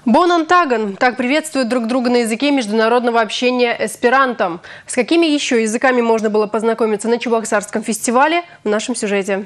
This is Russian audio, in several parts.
Бонан Таган. Так приветствуют друг друга на языке международного общения эсперанто. С какими еще языками можно было познакомиться на Чебоксарском фестивале в нашем сюжете.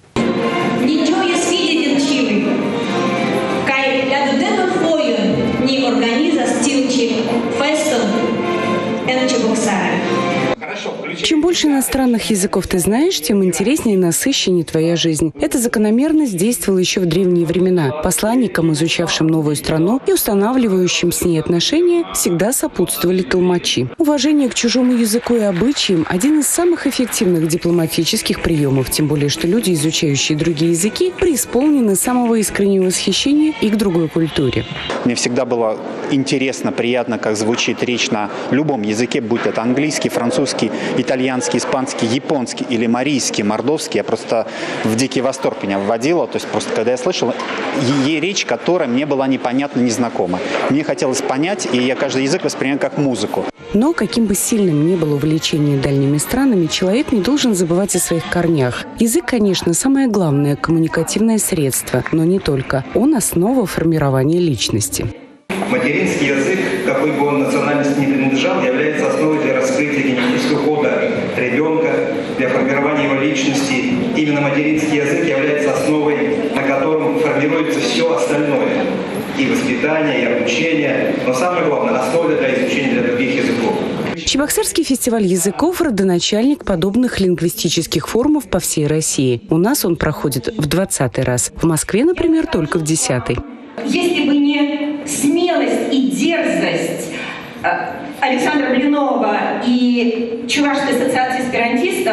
Чем больше иностранных языков ты знаешь, тем интереснее и насыщеннее твоя жизнь. Эта закономерность действовала еще в древние времена. Посланникам, изучавшим новую страну и устанавливающим с ней отношения, всегда сопутствовали толмачи. Уважение к чужому языку и обычаям – один из самых эффективных дипломатических приемов, тем более, что люди, изучающие другие языки, преисполнены самого искреннего восхищения и к другой культуре. Мне всегда было интересно, приятно, как звучит речь на любом языке, будь это английский, французский, итальянский, испанский, японский или марийский, мордовский. Я просто в дикий восторг меня вводила. То есть просто когда я слышал ей речь, которая мне была непонятна, незнакома. Мне хотелось понять, и я каждый язык воспринимаю как музыку. Но каким бы сильным ни было увлечение дальними странами, человек не должен забывать о своих корнях. Язык, конечно, самое главное коммуникативное средство, но не только. Он основа формирования личности. Материнский язык, какой бы он национальности ни принадлежал, является основой для раскрытия генетического кода ребенка, для формирования его личности. Именно материнский язык является основой, на котором формируется все остальное. И воспитание, и обучение, но самое главное, основа для изучения для других языков. Чебоксарский фестиваль языков – родоначальник подобных лингвистических форумов по всей России. У нас он проходит в 20-й раз. В Москве, например, только в 10-й. Если бы не смелость и дерзость Александра Блинова и Чувашской ассоциации эсперантистов,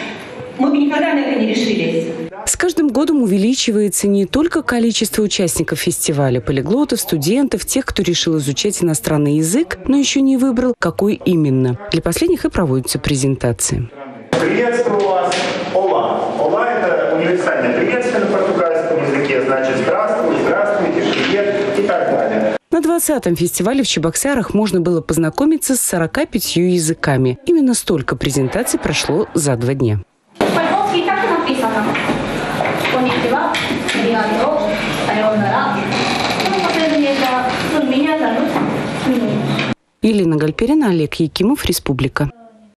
мы бы никогда на это не решились. С каждым годом увеличивается не только количество участников фестиваля, полиглотов, студентов, тех, кто решил изучать иностранный язык, но еще не выбрал, какой именно. Для последних и проводятся презентации. Приветствую вас, ола. Ола – это универсальное приветствие на португальском языке, значит здравствуй, здравствуйте, привет и так далее. На 20-м фестивале в Чебоксарах можно было познакомиться с 45 языками. Именно столько презентаций прошло за 2 дня. Елена Гальперина, Олег Якимов, Республика.